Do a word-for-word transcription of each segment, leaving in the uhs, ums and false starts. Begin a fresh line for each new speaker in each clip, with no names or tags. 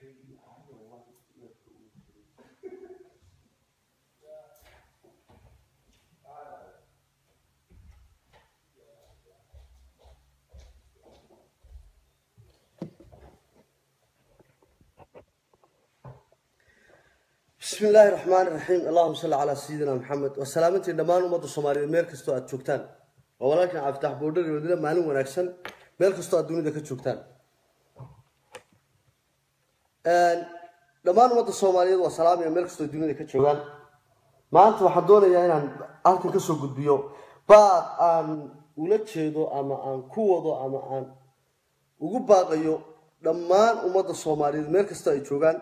بسم الله الرحمن الرحيم اللهم صل على سيدنا محمد وسلامتي دمان umada Soomaaliyeed meel kasto aad joogtaan oo walaalkan Cabdi Boodhar iyo wadada maalin wanaagsan meel kasto aad dunida ka joogtaan een dhammaan umada Soomaaliyeed waa salaamaya meel kasto dunida ka joogaan maanta waxaan doonayaa inaan halkan ka soo gudbiyo baad aan ula jeedo ama aan ku wado ama aan ugu baaqayo dhammaan umada Soomaaliyeed meel kasto ay joogaan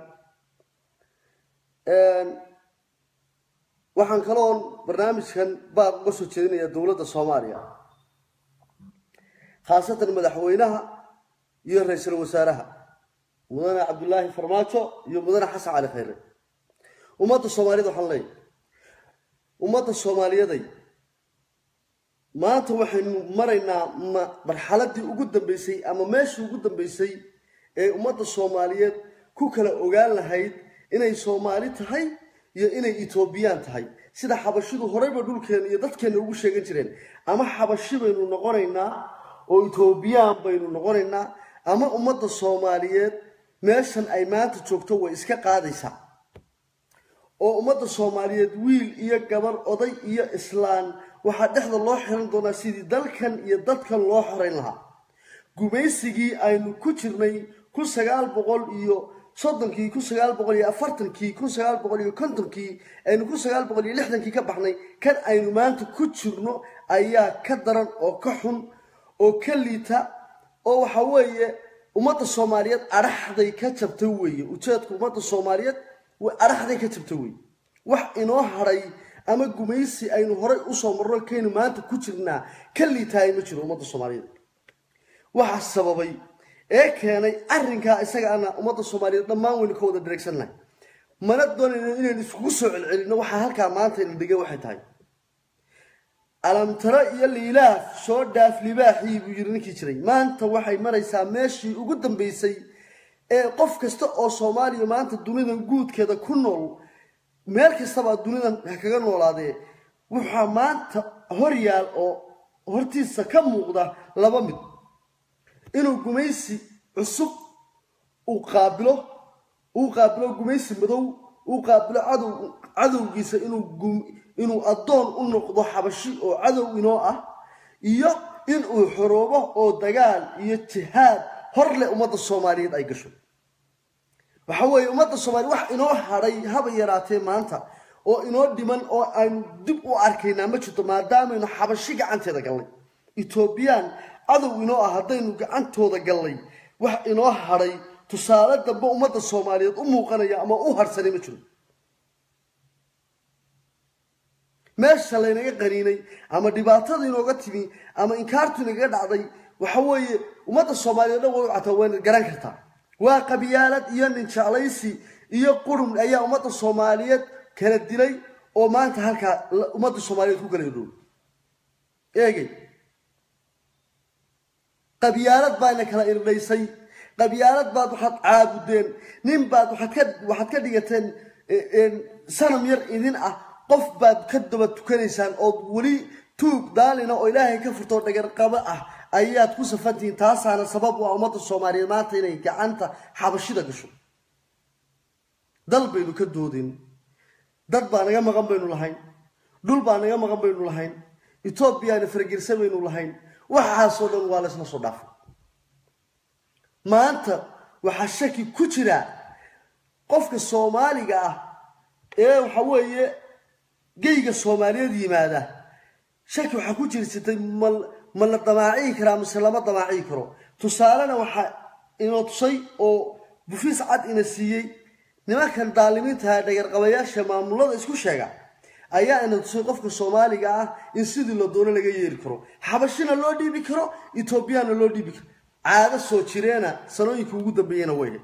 een waxaan kaloo barnaamijkan baaq uga soo jeedinayaa dawladda Soomaaliya khaasatan madaxweynaha iyo ra'iisul wasaaraha mudane Cabdullaahi Farmaajoow iyo mudane Xasan Cali Khayre ummadda Soomaaliyeed waxaan leeyahay ummadda Soomaaliyeed maanta waxaynu maraynaa marxaladii ugu dambeysay ama meeshii ugu dambeysay ee ummadda Soomaaliyeed ku kala ogaan lahayd inay Soomaali tahay iyo inay Etoobiyaan tahay sida xabashidu horeyba dhulkeena iyo dadkeena ugu sheegan jireen ama xabashi baynu noqonaynaa oo Etoobiyaan baynu noqonaynaa ama ummadda Soomaaliyeed meeshan ay maanta joogto way iska qaadaysaa oo ummadda Soomaaliyeed wiil iyo gabar oday iyo islaan waxa dhexda loo xiran doonaa sidii dalkan iyo dadkan loo xoreyn lahaa gumaysigii aynu ku jirnay kun sagaal boqol iyo soddonkii kun sagaal boqol iyo afartankii kun sagaal boqol iyo kontonkii aynu kun sagaal boqol iyo lixdankii ka baxnay kan aynu maanta ku jirno ayaa ka daran oo ka xun oo ka liita oo waxa weeye ummadda Soomaaliyeed araxday ka jabtay weeye ujeedku ummadda Soomaaliyeed way araxday ka jabtay weeye wax inoo haray ama gumaysi aynu horay u soo marno kaynu maanta ku jirnaa ka liitaay ma jiro ummadda Soomaaliyeed waxa sababay ee keenay arrinka isaga ana ummadda Soomaaliyeed dhammaan waynu ka wada dhareegsanahay mana doonayno inaan isku soo celcelino waxa halka maanta in dhigay waxay tahay alam tara iyo liilaaf soo dhaaf libaaxii buu yiri ninkii jiray maanta waxay maraysaa meeshii ugu dambeysay ee qof kasta oo Soomaaliya maanta dunida guudkeeda ku nool meel kasta baa dunida kaga noolaadee waxa maanta hor yaal oo hortiisa ka muuqda laba mid inuu gumaysi cusub uu qaabilo uu qaabilo gumaysi madow uu qaabilo cadow cadowgiisa inuu inuu adoon u noqdo xabashi oo cadow inoo ah iyo inuu xoroobo oo dagaal iyo jihaad hor leh ummadda Soomaaliyeed ay gasho waxa weeye ummadda Soomaaliyeed wax inoo haray haba yaraatee maanta oo inoo dhiman oo aynu dib u arkaynaa ma jirto maadaama inuu xabashi gacanteeda galay Etoobiyaan cadow inoo ah hadaynu gacantooda galay wax inoo haray tusaale dambe ummadda Soomaaliyeed u muuqanaya ama u harsanay ma jiro meesha laynaga qariinay ama dhibaatada inooga timi ama inkaartu inaga dhacday waxa weeye ummadda Soomaaliyeed way u cataa weyn garan kartaa waa qabiyaalad iyo nin jeclaysi iyo qurun ayaa ummadda Soomaaliyeed kala dilay oo maanta halka ummadda Soomaaliyeed ku kala yidho eegay qabiyaalad baana kala irdhaysay qabiyaalad baad waxaad caabudeen nin baad waxaad ka waxaad ka dhigateen sanam yar idin ah qof baad ka daba tukanaysaan oo wali tuug daalina oo Ilaahay ka furto dhagar qaba ah ayaad ku safantiin taasaana sabab u ah ummadda Soomaaliyeed maanta inay gacanta xabashida gasho dal baynu ka doodin dad baa naga maqan baynu lahayn dhul baa naga maqan baynu lahayn Etoobiyana fargirsan baynu lahayn waxaasoo dhan waa la isla soo dhaafay maanta waxa shaki ku jira qofka Soomaaliga ah ee waxa weeye geyga Soomaaliyeed yimaada shaki waxa ku jirsatay mal mal damaaci kara mise lama damaaci karo tusaalena waxa inoo tusay oo bufiis cad ina siiyay nimankan daalimiinta dhagar qabayaasha maamulada isku sheega ayaa ina tusay qofka Soomaaliga ah in sidii loo doono laga yeeri karo xabashina loo dhiibi karo Etoobiyana loo dhiibi karo caado soo jireena sanooyinka ugu dambeeyana way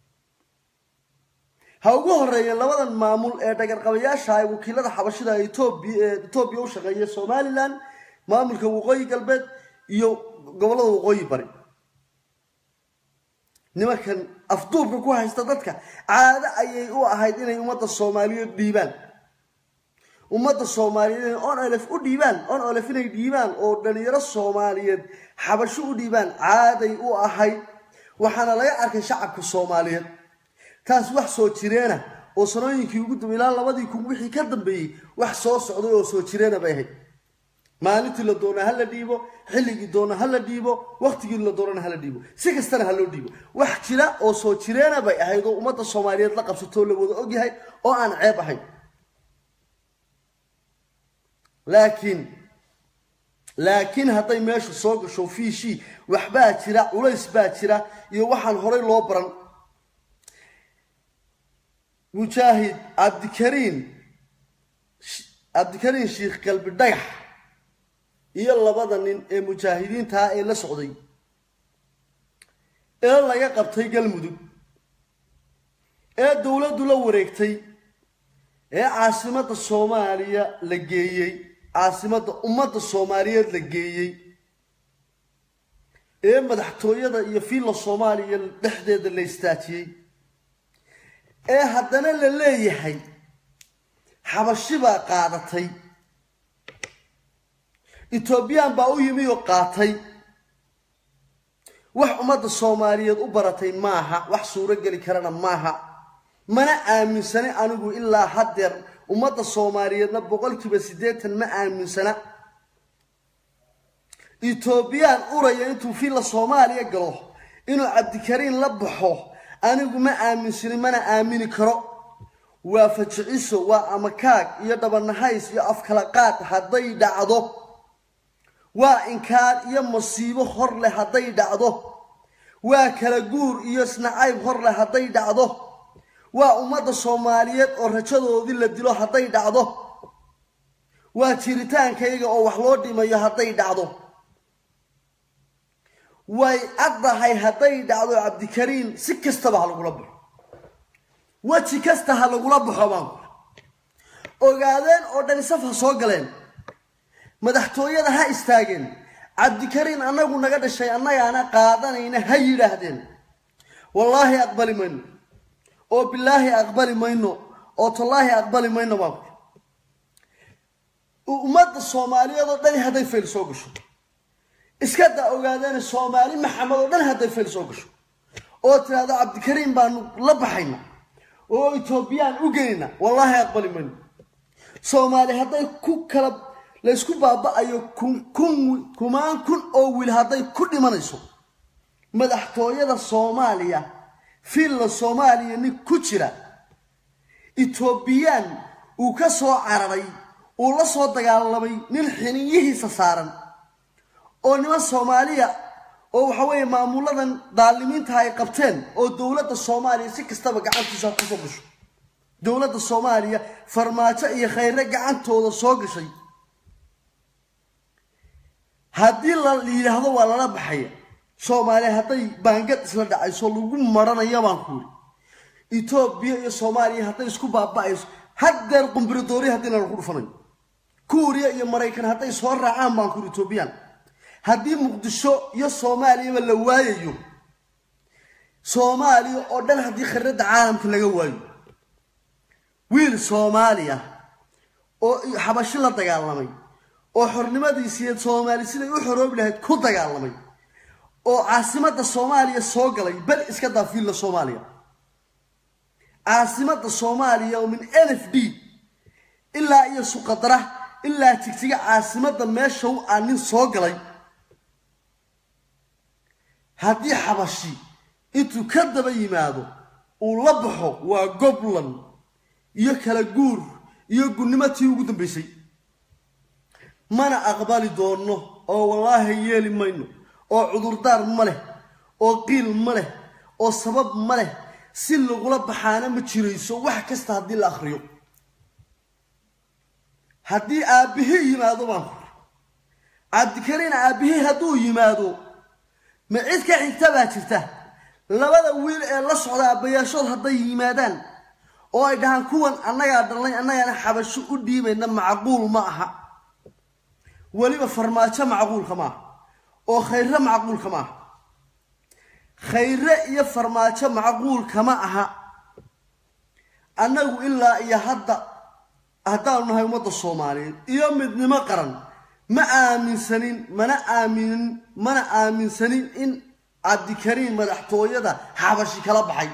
ha ugu horeeyeen labadan maamul ee dhagar qabayaasha ay wakiilada xabashida Etoobiya Etoobiya u shaqeeya Somaliland maamulka waqooyi galbeed iyo gobolada waqooyi bari nimankan afduubka ku haysta dadka caado ayay u ahayd inay ummadda Soomaaliyeed dhiibaan ummadda Soomaaliyeed on alif u dhiibaan on alif inay dhiibaan oo dhalinyaro Soomaaliyeed xabasho u dhiibaan caaday u ahayd waxaana laga arkay shacabka Soomaaliyeed taas wax soo jireena oo sanooyinkii ugu dambeeyay labadii kun wixii ka dambeeyay wax soo socday oo soo jireena bay ahayd maalintii la doona hal la dhiibo xilligii doona hal la dhiibo waqtigii la doona hal la dhiibo si kastana hal loo dhiibo wax jira oo soo jireena bay ahayd oo ummadda Soomaaliyeed la qabsato la wada og yahay oo aan ceeb ahayn laakiin laakiin haday meesha soo gasho fiishi waxba jira culays baa jira iyo waxaan horay loo baran mujaahid abdikariin abdikariin sheekh qalbi dhagax iyo labada nin ee mujaahidiinta ee la socday ee laga qabtay galmudug ee dawladdu la wareegtay ee caasimada Soomaaliya la geeyay caasimada ummadda Soomaaliyeed la geeyay ee madaxtooyada iyo fiilo Soomaaliya dhexdeeda la istaajiyay ee haddana la leeyahay xabashi baa qaadatay Ethiopian baa u yimi oo qaatay wax ummadda Soomaaliyeed u baratay maaha wax suuro gali karana maaha mana aaminsana anigu ilaa hadeer ummadda Soomaaliyeedna boqolkiiba siddeetan ma aaminsana Ethiopian uraya intuu fiila Soomaaliya galo inuu Cabdikariin la baxo anigu ma aaminsana mana aamini karo waa fajiciso waa amakaag iyo dabanahays iyo afkala qaad haday dhacdo waa inkaar iyo masiibo hor leh haday dhacdo waa kala guur iyo snacayb hor leh haday dhacdo waa ummadda Soomaaliyeed oo rajadoodii la dilo haday dhacdo waa jiritaankayga oo wax loo dhimayo haday dhacdo way adahay haday dhacdo Cabdikariin si kastaba ha lagu labo waji kasta ha lagu labo xabaan ogaadeen oo dhan safa soo galeen madaxtooyada ha istaageen Cabdikariin anagu naga dhashay annagaana qaadanayna ha yiraahdeen wallahi aqbali mayno oo billahi aqbali mayno oo tallaahi aqbali mayno baa ummadda Soomaaliyeed oo dhan haday feel soo gasho iska da ogaadeen Soomaali maxamed oo dhan haday feel soo gasho oo tiraado Cabdikariin baan la baxayna oo Ethiopian u geeyna wallahi aqbali mayno Soomaali haday ku kala la isku baabaayo kun kun kumaan kun oo wiil haday ku dhimanayso madaxtooyada Soomaaliya fiil Soomaaliya nin ku jira Ethiopian uu ka soo cararay oo la soo dagaalamay nin xiniyihiisa saaran oo nima Soomaaliya oo waxa weeye maamuladan daalimiinta ay qabteen oo dawladda Soomaaliya si kastaba gacantiisa ku soo gasho dawladda Soomaaliya farmaajo iyo khayra gacantooda soo gashay haddii la yiraahdo waa la baxay Soomaaliya haday baangad isla dhacayso lagu maranayo baan ku Ethiopia iyo Soomaaliya haday isku baabaayo hadeer qumbridoori hadii la ku dhufanay Kuuriya iyo Mareykan haday soo raacaan baan ku Ethiopian haddii Muqdisho iyo Soomaaliya la waayayo Soomaaliya oo dhan haddii khirada caalamka laga waayo wiil Soomaaliya oo xabashi la dagaalamay oo xornimadiisa Soomaali sida u xoroob lahayd ku dagaalamay oo caasimada Soomaaliya soo galay bal iska daafil la Soomaaliya caasimada Soomaaliya oo min N F D ilaa iyo suqadra ilaa tigtiga caasimada meesha uu aan soo galay haddii xabashi intuu ka daba yimaado uu la baxo waa goblan iyo kala guur iyo gudnimatii ugu dambeysay mana aqbali doono oo wallahi yeeli mayno oo cudurdaar ma leh oo qiil ma leh oo sabab ma leh si lagula baxaana ma jirayso wax kasta hadii la akhriyo haddii aabihi yimaado baan Cabdikariin aabihi haduu yimaado ma cid ka xigta baa jirta labada wiil ee la socda abayaashood haday yimaadaan oo ay dhahan kuwan annaga dhalay annaga xabasho u dhiibayna macquul ma aha waliba farmaajo macquul kama oo khayra macquul kama khayre iyo farmaajo macquul kama aha annagu ilaa iyo hadda haddaanu nahay ummadda Soomaaliyeed iyo midnimo qaran ma aaminsanin mana aaminin mana aaminsanin in Cabdikariin madaxtooyada xabashi kala baxay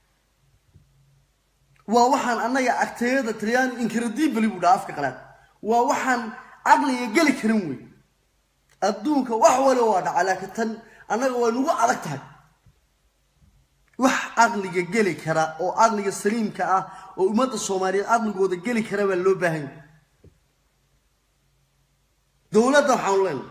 waa waxaan annaga agteeda Talyaani incredible buu dhaafka qalaad waa waxaan aqliga gali karin weey adduunka wax wala waa dhaca laakiin tan annaga way nagu adag tahay wax aqliga gali kara oo aqliga saliimka ah oo ummadda Soomaaliyeed aqligooda gali kara waa loo baahan yahay dawladda waxaan leenahay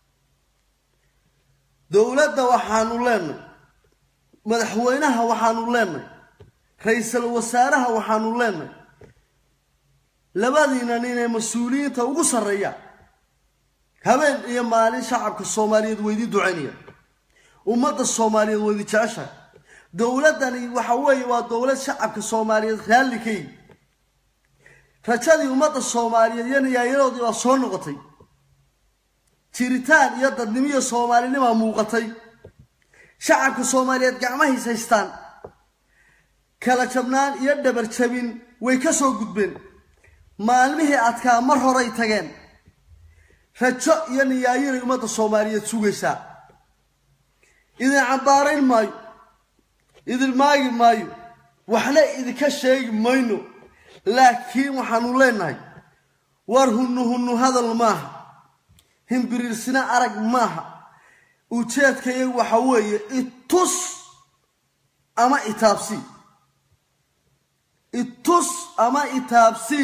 dawladda waxaan leenahay madaxweynaha waxaan leenahay ra'iisul wasaaraha waxaan leenahay labadiina nin ee mas'uuliyiinta ugu sareeya habeen iyo maalin shacabka Soomaaliyeed weydii duceynaya ummadda Soomaaliyeed weydii jecesha dawladani waxa weeye waa dawlad shacabka Soomaaliyeed raali kay rajadii ummadda Soomaaliyeed yanayaayroodii waa soo noqotay jiritaan iyo dadnimo Soomaalinimo muuqatay shacabka Soomaaliyeed gacmahiisa haystaan kala jabnaan iyo dabar jabin way ka soo gudbeen maalmihii adkaa mar horay tageen rajo iyo niyaayir ummadda Soomaaliyeed sugaysa idin cabaarayn maayo idin maagi maayo waxna idinka sheegi mayno laakiin waxaanu leenahay war hunnu hunnu hadal maaha himbirirsina arag maaha ujeedkay waxa weeye itus ama itaabsi itus ama itaabsi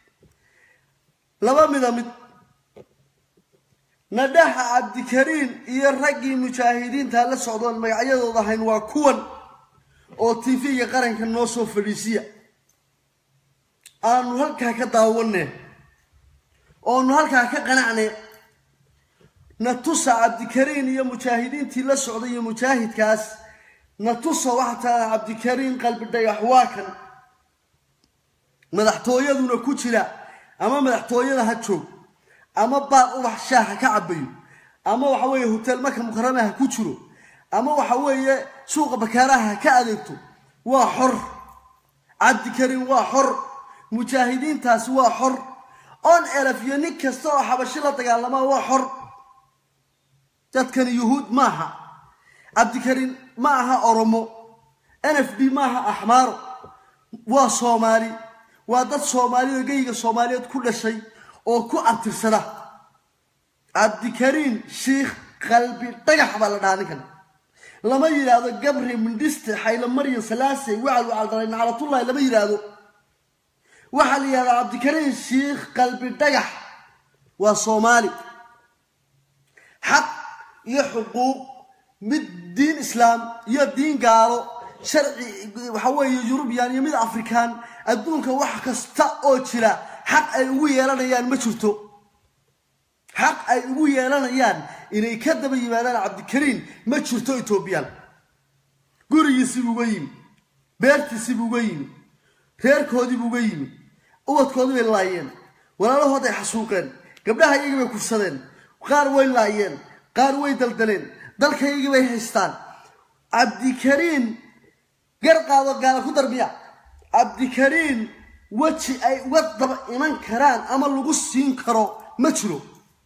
laba midamid nadaha Cabdikariin iyo ragii mujaahidiinta la socdaan magacyadooda hayn waa kuwan oo T V-ga qaranka noo soo fadhiisiya aanu halka ka daawanay oo nu halka ka qanacnay natusa Cabdikariin iyo mujaahidiintii la socday iyo mujaahidkaas natusa waxa Cabdikariin qalbi dhagax waakan madaxtooyaduna ku jira ama madaxtooyada ha joog ama baar ubax shaaha ka cabayo ama waxa weeye hotel Maka Mukarramaha ku jiro ama waxa weeye suuqa bakaaraha ka adeegto waa xor Cabdikariin waa xor mujaahidiintaas waa xor on elaf iyo nin kasta oo xabashi la dagaalama waa xor dadkan yuhuud maaha Cabdikariin maaha oromo N F D maaha ahmaar waa Soomaali waa dad Soomaaliyeed geyga Soomaaliyeed ku dhashay oo ku abtirsada Cabdikariin sheekh qalbi dhagax baa la dhaanin lama yiraahdo gabri mindiste xayla maryan salaasay wacal wacal dalayna calatullahi lama yiraahdo waxa la yiraahdo Cabdikariin sheekh qalbi dhagax waa Soomaali xaq iyo xuquuq mid diin islaam iyo diin gaalo sharci waxa weeye Yurubiyan iyo mid Afrikaan adduunka wax kasta oo jira xaq ay ugu yeelanayaan ma jirto xaq ay ugu yeelanayaan inay ka daba yimaadaan Cabdikariin ma jirto Ethiopian gurigiisii buu yimi beertiisii buu yimi reerkoodii buu yimi ubadkoodii way laayeen walaalahood ay xasuuqeen gabdhaha iyaga way kursadeen qaar way laayeen qaar way daldaleen dalkayga way haystaan Cabdikariin garqaado gaala ku darbiya Cabdikariin waji ay wadaba iman karaan ama lagu siin karo ma jiro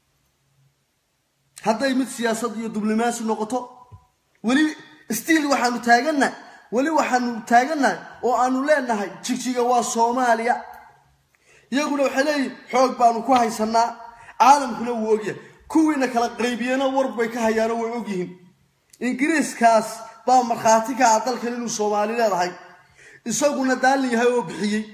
hadday mid siyaasad iyo diblomaasi noqoto wali stiil waxaanu taagana wali waxaanu taagana oo aanu leenahay jigjiga waa Soomaaliya iyaguna waxa leeyahay xoog baanu ku haysanaa caalamkuna wuu ogyahay kuwiina kala qaybiyana warbay ka hayaan way ogyihiin ingiriiskaas baa marxaati ka dalkan inuu Soomaali leedahay isaguna daalin yahay oo bixiyay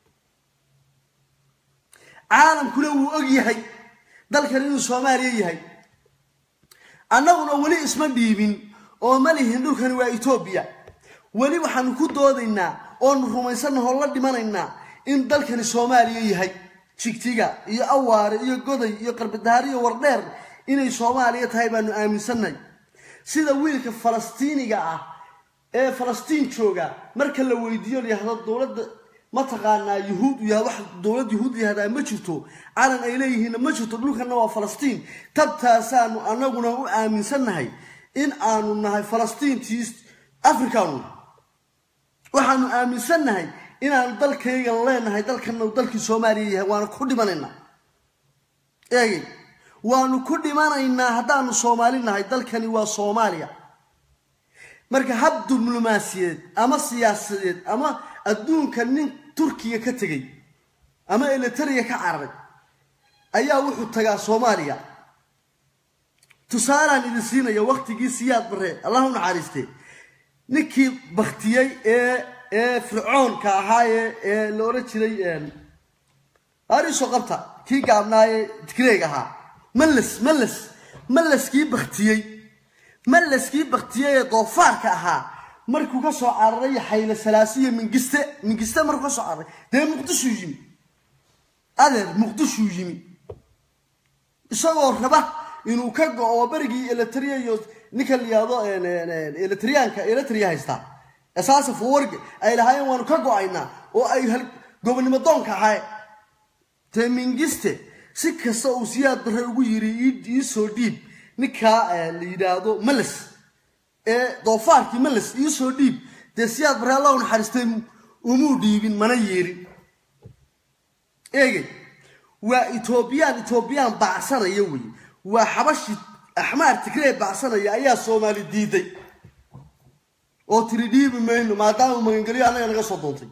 caalamkuna wuu ogyahay dalkan inuu Soomaaliya yahay annaguna wali isma dhiibin oo malihin dhulkan waa Ethiopia wali waxaan ku doodaynaa oo rumaysanahay oo la dhimanaynaa in dalkan Soomaaliya yahay jigjiga iyo awaare iyo goday iyo qarbidaar iyo wardheer inay Soomaaliya tahay baanu aaminsanahay sida wiilka Falastiiniga ah ee Falastiin jooga marka la weydiiyo yahdo dawladda ma taqaanaa yuhuud iyo wax dawlad yuhuud yahda ma jirto calan ay leeyihiin ma jirto dhulkana waa Falastiin tabtaasaanu anaguna u aaminsanahay in aanu nahay Falastiintiis afrikaanu waxaanu aaminsannahay inaan dalkayga leenahay dalkan uu dalkii Soomaaliya yahay waana ku dhimanaynaa eegay waanu ku dhimanaynaa haddaanu Soomaali nahay dalkani waa Soomaaliya marka hab diblomaasiyeed ama siyaasadeed ama adduunka nin Turkiga ka tagay ama Eritrea ka cararay ayaa wuxuu tagaa Soomaaliya tusaalaan idin siinaya waqtigii siyaad bare Allahu naxariistay ninkii baktiyay ee ee fircoon ka ahaaye ee loo jiray een ari soo qabta kii gaabnaaye tikreeg ahaa malas malas malaskii baktiyay malaskii baktiyay doofaarka ahaa markuu ka soo cararay xayla salaasiye mingiste mingiste markuu ka soo cararay de muqdisho yimi adeer muqdisho yimi isagoo raba inuu ka go'o barigii Eritrea iyo ninka liyaado een Eritreanka Eritrea haysta asaas foorg ay lahaayeen waan ka go'ayna oo ay hal gobonimo doonka ahay te mingiste si kasta uu siyaad bare ugu yiri ii soo dhiib ninka liidaado malas ee doofaarkii malas ii soo dhiib de siyaad bare Allah u naxariistay umu dhiibin mana yeerin eegay waa Ethiopian Ethiopian baasanaya way waa xabashi axmaar tigree baasanaya ayaa Soomaali diiday oo tiri dhiibi mayno maadaama magangeliyo anaga naga soo doontay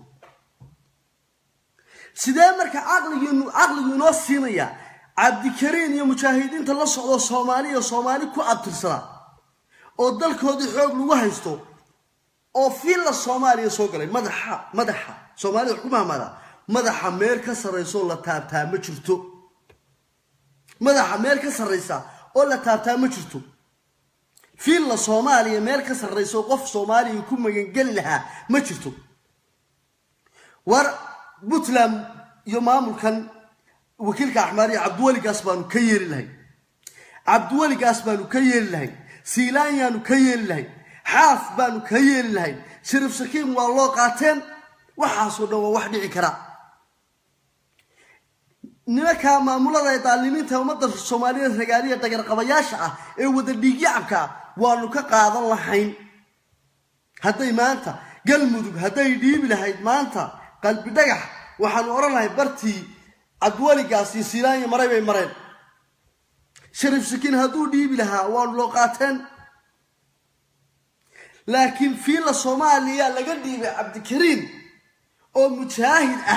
sidee marka aqligiinu aqligu inoo siinaya Cabdikariin iyo mujaahidiinta la socdo Soomaaliya Soomaali ku abtirsada oo dalkoodii xoog lagu haysto oo fiilla Soomaaliya soo galay madaxa madaxa Soomaaliya xukuumadda madaxa meel ka sareyso la taabtaa ma jirto madaxa meel ka sareysa oo la taabtaa ma jirto fiilla Soomaaliya meel ka sareyso qof Soomaaliya ku magan gal laha ma jirto war Puntland iyo maamulkan wakiilka Axmariya Cabdiwali Gaasbaanu ka yeeri lahay Cabdiwali Gaasbaanu ka yeeri lahay Siilaanyaanu ka yeeri lahay Xaaf baanu ka yeeri lahay Shariif Sakiin waa loo qaateen waxaas oo dhan waa wax dhici kara nimanka maamulada ay daalimiinta ummadda Soomaaliyeed ragaaliya dagar qabayaasha ah ee wada dhiigyacabka waanu ka qaadan lahayn haday maanta galmudug haday dhiibi lahayd maanta qalbi dhagax waxaan oranahay bartii Cabdiwali Gaas iyo Siilaanya maray bay mareen Shariif Sakiin haduu dhiibi lahaa waan loo qaateen laakiin fiilla Soomaaliya laga dhiibay Cabdikariin oo mujaahid ah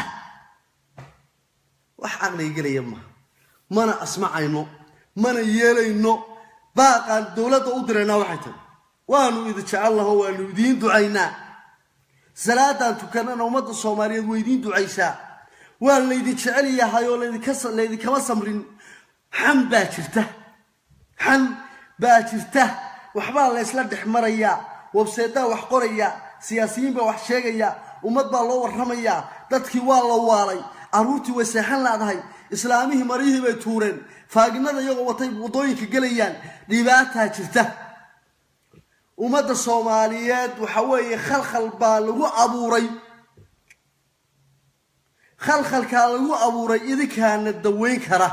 wax aqli galaya ma mana asmacayno mana yeelayno baaqan dawladda u dirayna waxay tahay waanu idin jecelahay waanu idin ducaynaa salaadan tukanana ummadda Soomaaliyeed way idin ducaysaa waa la idin jecel yahay oo la idin ka la idin kama samrin xan baa jirta xan baa jirta waxba la isla dhexmaraya website wax qoraya siyaasiyiin baa wax sheegaya ummad baa loo waramaya dadkii waa la waalay aruurtii way seexan laadahay islaamihii marihii bay tuureen faaginada iyagoo watay wadooyinka galayaan dhibaato jirta ummadda Soomaaliyeed waxa weeye khalkhal baa lagu abuuray khalkhalka lagu abuuray idinkaana daweyn kara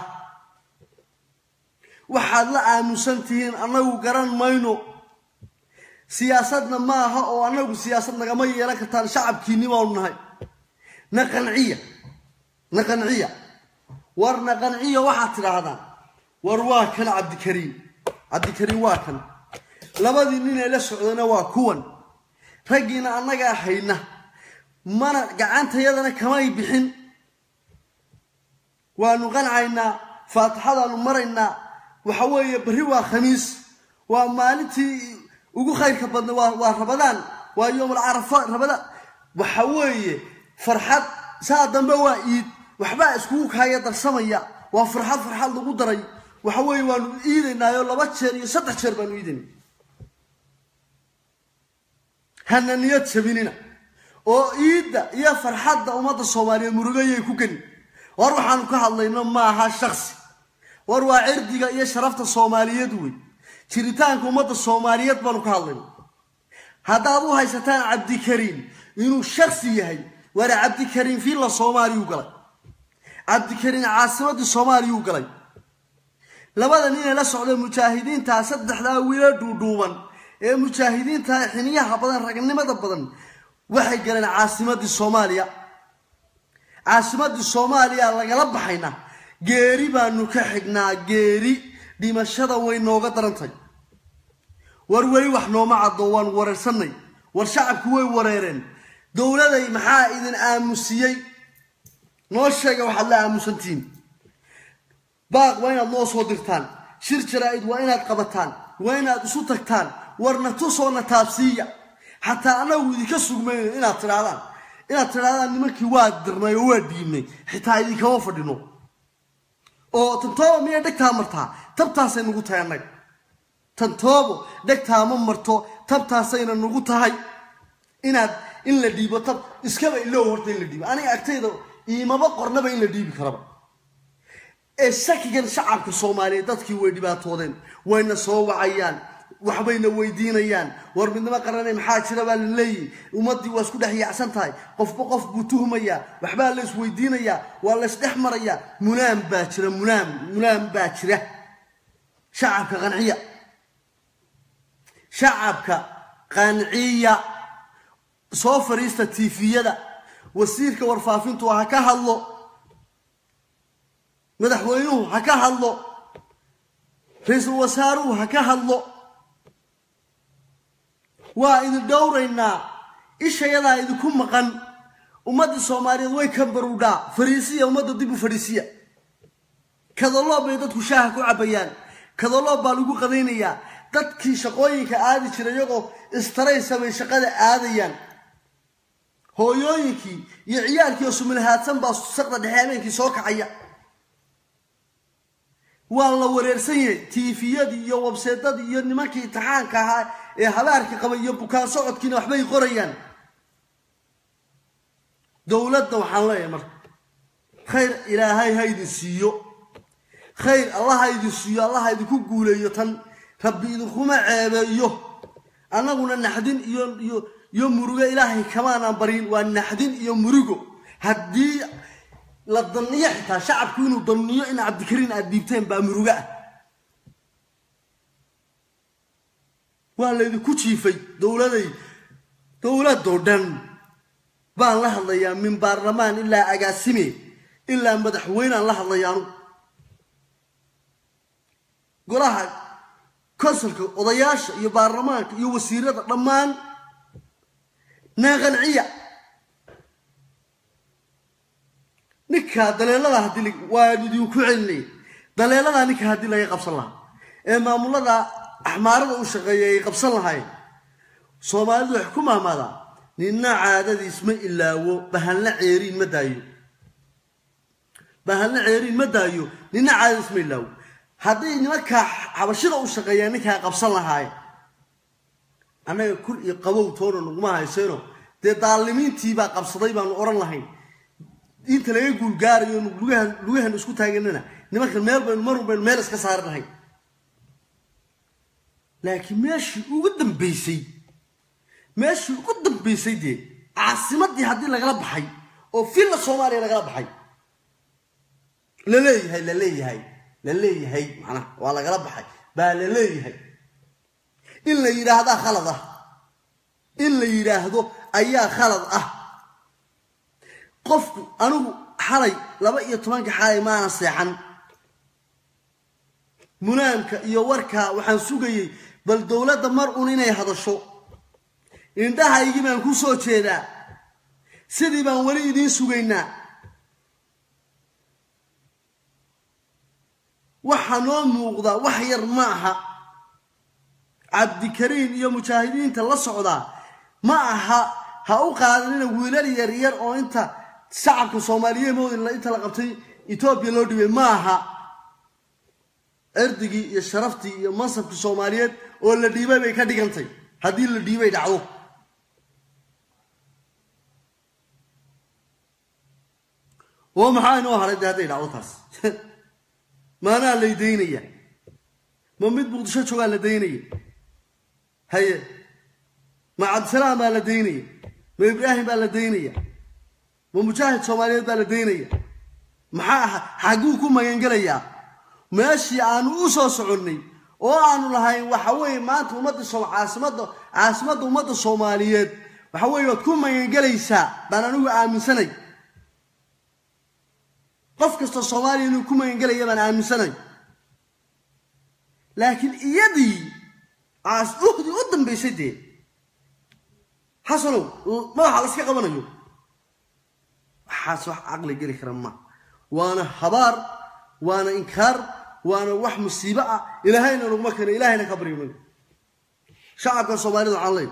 waxaad la aamusantihiin anagu garan mayno siyaasadna maaha oo anagu siyaasad nagama yeelan kartaan shacabkiini waa nahay naqanciya naqanciya war naqanciya waxa tiraahdaa war waa kan Cabdikariin Cabdikariin waa kan labadii nin ee la socdana waa kuwan ragiina anaga hayna mana gacantayadana kama bixin waanu qanacayna faatixadaanu marayna waxa weeye bari waa khamiis waa maalintii ugu khayrka badna waa waa Ramadaan waa yoomul Arafa Ramadaan waxa weeye farxad saa dambe waa iid waxba isku kaaya darsamaya waa farxad farxad lagu daray waxa weeye waanu iideynaayo laba jeer iyo saddex jeer baanu iideynaa hananiyad sabinina oo iida iyo farxadda ummadda Soomaaliyeed murugayay ku gali war waxaan ka hadlayno ma aha shakhsi war waa cirdiga iyo sharafta Soomaaliyeed way jiritaanka ummadda Soomaaliyeed baan ka hadlayno hadaad u haysataan Cabdikariin inuu shakhsi yahay war Cabdikariin fi la Soomaaliyu galay Cabdikariin caasimadda Soomaaliyu galay labada nin ee la socday mujaahidiinta saddexda wiil duuduuban ee mujaahidiinta xiniyaha badan ragnimada badan waxay galeen caasimadii Soomaaliya caasimadii Soomaaliya lagala baxayna geeri baanu ka xignaa geeri dhimashada way nooga darantay war wali wax nooma cado waan wareersanay war shacabku way wareereen dawladay maxaa idin aamusiyay noo sheega waxa la aamusantiin baaq waa inaad noo soo dirtaan shir jaraa'id waa inaad qabataan waa inaad isu tagtaan warna tusoona taabsiya hatta anagu idinka sugmayno inaad tiraadaan inaad tiraadaan nimankii waa dirnay oo waa diimay xitaa idinka ma fadhino oo tantoobo miyay dhagtaa martaa tabtaasay nagu tahay annaga tantoobo dhagtaa ma marto tabtaasayna nagu tahay inaad in la dhiibo tab iskaba iloo horta in la dhiibo aniga agtayda iimaba qornaba in la dhiibi karaba ee shakigan shacabka Soomaaliyeed dadkii way dhibaatoodeen wayna soo wacayaan waxbayna weydiinayaan war midnimo qaranay maxaa jira baa la leeyahay ummadii waa isku dhaxyacsan tahay qofba qof buu tuhmaya waxba la is weydiinaya waa la isdhex maraya munaam baa jira munaam munaam baa jira shacabka qanciya shacabka qanciya soo fariista tifiyada wasiirka warfaafintu waxa ka hadlo madaxweynuhu ha ka hadlo ra'iisul wasaaruhu ha ka hadlo waa idin dhowrayna ishayada idinku maqan ummadda Soomaaliyeed way ka baruudhaa fariisiya ummadda dib u fariisiya kadaloo bay dadku shaaha ku cabayaan kadaloo baa lagu qadaynaya dadkii shaqooyinka aadi jiray iyagoo istaraysa bay shaqada aadayaan hooyooyinkii iyo ciyaalkii oo sumilhaadsan baa saqda dhaxeemeenkii soo kacaya waa la wareersan yahay tifiyadii iyo website-dadii iyo nimankii imtixaanka ahaa ee habaarka qabay iyo bukaan socodkiina waxbay qorayaan dawladda waxaan leeyahay marka khayr ilaahay haydi siiyo khayr allah haydi siiyo allah haydi ku guuleeyo tan rabbi idinkuma ceebeeyo anaguna naxdin iyo iyo iyo murugo ilaahay kamaana barin waa naxdin iyo murugo haddii la daniyo xitaa shacabku inuu daniyo in Cabdikariin aad diibteen baa muruga waa la idinku jiifay dawladay dawladoo dhan baan la hadlayaa min baarlamaan ilaa agaasime ilaa madaxweynaha la hadlayaan golaha konsulka odayaasha iyo baarlamaanka iyo wasiirada dhammaan naaqanciya ninka daleelada hadii waa idin ku celinay daleelada ninka hadii laga qabsan lahaa ee maamulada axmaarada u shaqeeyay qabsan lahaay Soomaalidu wax ku maamada ninna caadadiis ma ilaawo bahalna ceeriin ma daayo bahalna ceeriin ma daayo ninna caadadiis ma ilaawo hadii nimanka xabashida u shaqeeyay ninka qabsan lahaay anaga kul iyo qabow toona nuguma hayseeno dee daalimiintii baa qabsaday baan oran lahayn inta laga guul gaarayo lugahan lugahan isku taaganana nimanka meel baan mar walba meel iska saarnahay laakiin meeshii ugu dambeysay meeshii ugu dambeysay dee caasimadii hadii laga baxay oo filla Soomaaliya laga baxay la leeyahay la leeyahay la leeyahay macna waa laga baxay baa la leeyahay in la yiraahdo khalad ah in la yiraahdo ayaa khalad ah qofku anigu xalay laba iyo toban xalay maana seexan munaamka iyo warka waxaan sugayay bal dawladda mar uun inay hadasho indhahaygi baan ku soo jeedaa sidii baan wali idin sugaynaa waxa noo muuqda wax yar ma aha Cabdikariin iyo mujaahidiinta la socda ma aha ha u qaadanina wiilal yar yar oo inta shacabka Soomaaliyeed moodin la inta la qabtay Itoobiya loo dhibay ma aha ardigi iyo sharafti iyo mansabka Soomaaliyeed oo la dhiibay bay ka dhigantay hadii la dhiibay dhacdo oo maxay noo haray haday dhacdo taas maana la deynaya ma mid Muqdisho jooga la deynaya haye ma Cabdi Salaam baa la deynaya ma Ibraahim baa la deynaya ma mujaahid Soomaaliyeed baa la deynaya maxaa xaguu ku magan galaya meeshii aan u soo soconay oo aanu lahayn waxa weeye maanta ummadda Soomaaliyeed caasimada caasimada ummadda Soomaaliyeed waxa weeye wad ku magangalaysaa baan anigu aaminsanay qof kasta Soomaaliya inuu ku magangalaya baan aaminsanay laakiin iyadii aas uxdi u dambeysay حصلوا ما حلس كقبنا يوم حاسوا عقل جري كرمه وأنا حبار وأنا إنكار وأنا وح مصيبة إلهينا رغمكنا إلهينا كبري منه شعب الصومالي العظيم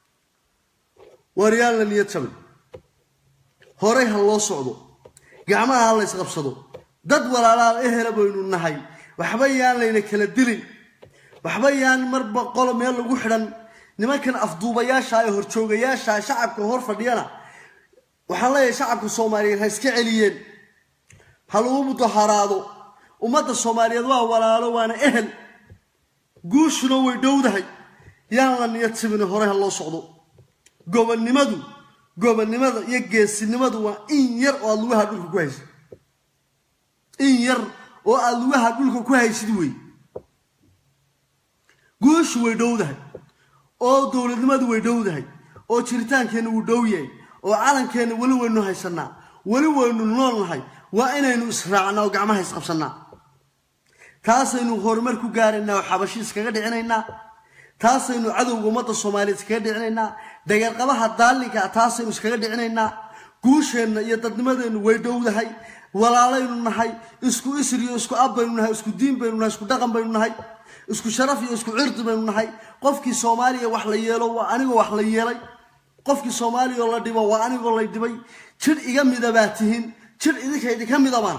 وريال اللي يتسمى هوريها الله صعده جماعة الله يسقف صده ضد ولا لا إهلا بينو النهاي وحبيان لينا كلا دلي وحبيان مربى قلم يلا وحدا nimankan afduubayaasha ay horjoogayaasha shacabka hor fadhiyana waxa la yeeshay shacabka Soomaaliyeed ha iska celiyeen haluu mudaharaado ummadda Soomaaliyeed waa walaalo waana ehel guushuna way dhowdahay yaan la niyad sabin hore ha loo socdo gobonnimadu gobonnimada iyo geesinimadu waa in yar oo lugaha dhulka ku haysid in yar oo lugaha dhulka ku haysid way guushu way dhowdahay oo dawladnimadu way dhowdahay oo jiritaankeena uu dhow yahay oo calankeena wali waynu haysanaa wali waynu noolnahay waa inaynu israacnaa oo gacmaha isqabsanaa taasaynu horumar ku gaaraynaa oo xabashi iskaga dhicinaynaa taasaynu cadowga ummadda Soomaaliyeed iskaga dhicinaynaa dagaal qabaha daalinka taasaynu iskaga dhicinaynaa guusheena iyo dadnimadeenu way dhowdahay walaalaynu nahay isku isriyo isku abbaynu nahay isku diin baynu nahay isku dhaqan baynu nahay isku sharaf iyo isku cirdi baynu nahay qofkii Soomaaliya wax la yeelo waa aniga wax la yeelay qofkii Soomaaliya la dhibo waa aniga la dhibay jir iga midabaatihin jir idinka idinka midabaan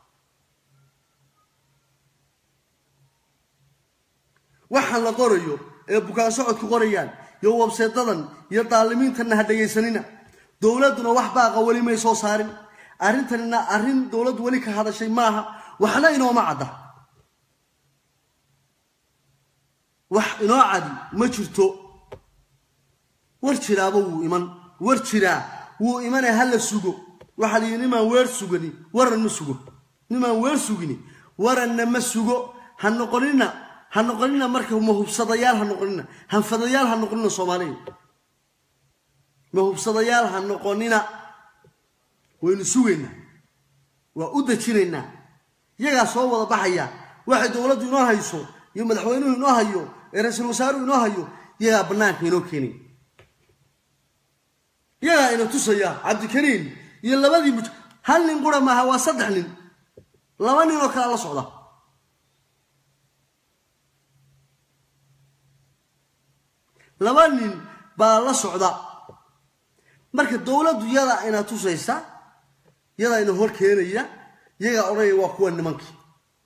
waxa la qorayo ee bukaan socodku qorayaan iyo website-dadan iyo daalimiintana ha dhageysanina dawladuna wax baaqa wali may soo saarin arrintanina arrin dawlad wali ka hadashay maaha waxna inooma cadda wax inoo cadi ma jirto war jiraaba wuu iman war jiraa wuu iman hal la sugo waxa la yiri ma weer sugani waran ma sugo nima weer sugini waran ma sugo han noqonina han noqonina marka ma hubsadayaal han noqonina han fadayaal han noqonina Soomaaliya ma hubsadayaal han noqonina waynu sugayna waa u dajinayna iyaga soo wada baxaya waxa dawladdu inoo hayso iyo madaxweynuhu inoo hayo رئيسul wasaaruhu inoo hayo iyaga banaanka inoo keenay iyaga inoo tusaya Cabdikariin iyo labadii hal nin qura ma aha waa saddex nin laba nin oo kala la socda laba nin baa la socda marka dawladdu iyada ina tusaysa iyada inoo hor keenaya iyaga oray waa kuwa nimankii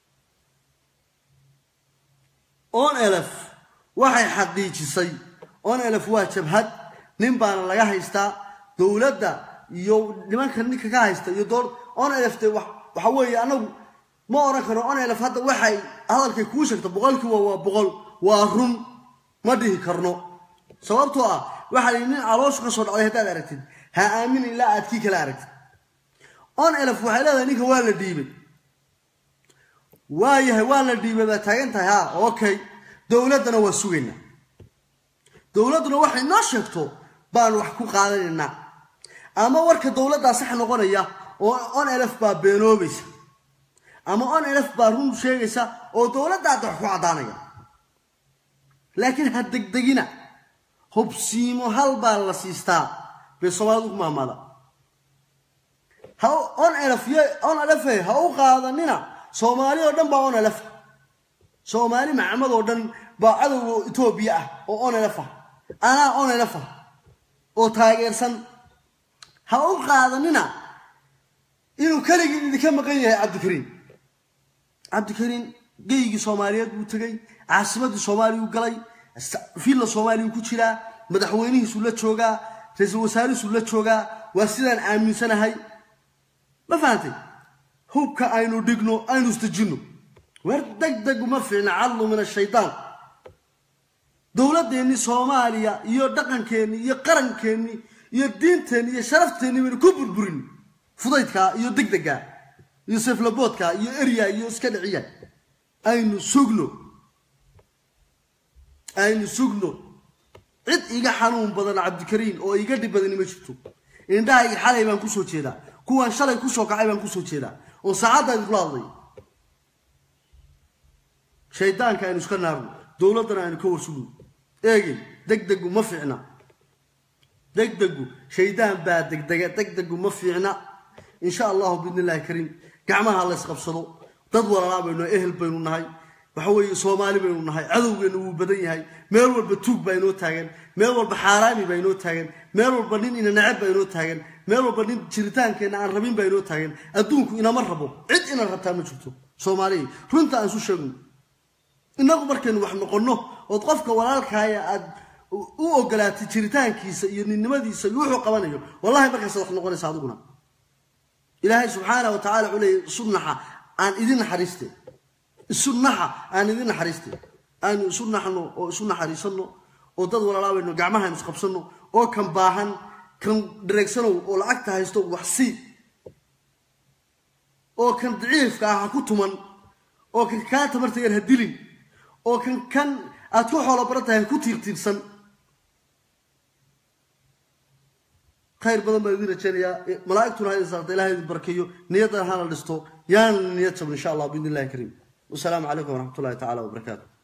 on elf waxay xaqiijisay on elf waa jabhad nin baan laga haystaa dawladda iyo nimanka ninka ka haysta iyo door on elf waxa weeye anagu ma oran karo on elf hadda waxay hadalkay ku sheegto boqolkiiba waa boqol waa run ma dhihi karno sababtoo ah waxa nin caloosh ka soo dhacay hadda aragtid ha aamin ilaa aad ki kala aragtid on elf waxa leedahay ninka waa la dhiibay waayahay waa la dhiibay ba taagantahay ha okay dawladana waa sugayna dawladuna waxay noo sheegto baan wax ku qaadanayna ama warka dawladda sax noqonaya oo on elf ba beenoobaysa ama on elf ba run sheegaysa oo dawladda wax ku cadaanaya laakiin had degdegina hubsiimo hal baa la siistaa be Soomaalidu maamada ha on elf on elf ha u qaadanina Soomaali oo dhan baa on elf Soomaali macamad oo dhan baa cadowga Itoobiya ah oo on elf ana on elf oo taageersan ha u qaadanina inuu kaligii idinka maqan yahay Cabdikariin Cabdikariin geeyigi Soomaaliyeed buu tagay caasimadii Soomaaliya uu galay fiilla Soomaaliya ku jira madaxweynihiisu la jooga ra'iisul wasaarihiisu la jooga waa sidaan aaminsanahay ma fahamtay hubka aynu dhigno aynu istajino war degdeg uma fiicna cadlu min ash-shaytaan dawladdeeni Soomaaliya iyo dhaqankeeni iyo qarankeeni iyo diinteeni iyo sharafteeni waynu ku burburin fudaydka iyo degdega iyo saflaboodka iyo area iyo iska dhiciya aynu sugno aynu sugno cid iga xanuun badan Cabdikariin oo iga dhib badan ma jirto indhaha xalay baan ku soo jeedaa kuwan shalay ku soo kacay baan ku soo jeedaa oo saacada ay kula hadlay shaydaanka aynu iska naarno dawladana aynu ka warsugo eegi degdegu ma fiicna degdegu shaydaan baa degdega degdegu ma fiicna insha Allah biidnillaahi kariim gacmaha la isqabsado dad walaal baynu ehel baynu nahay waxa weeye Soomaali baynu nahay cadowgeenu uu badan yahay meel walba tuug baynu taagan meel walba xaraami baynu taagan meel walba nin ina nacab baynu taagan meel walba nin jiritaankeena aan rabin baynu taagan adduunku ina ma rabo cid ina rabtaa ma jirto Soomaali runta aan soo sheegno inagu markaynu wax noqono oo qofka walaalkaaya aad u ogolaatay jiritaankiisa iyo ninnimadiisa iyo wuxuu qabanayo wallahi markaas wax noqonaysa aduguna ilaahay subhanahu wa ta'ala ulay sunnaha aan idin xariiste sunnaha aan idin xariiste aan sunnahno oo sunna xariisano oo dad walaalaweyno gacmaha isku qabsano oo kan baahan kan direction oo lacagta haysto wax si oo kan daciifka ah ku tuman oo kan ka tamarta yar hadilin oo kan kan aad ku xoolo baratahay ku tiirtiirsan khayr badan baa idin rajeenaya malaa'igtuna ay saartay ilaahay barkiyo niyadana hala dhisto yaan niyad jab insha Allah biidnillaahi kariim والسلام عليكم ورحمة الله تعالى وبركاته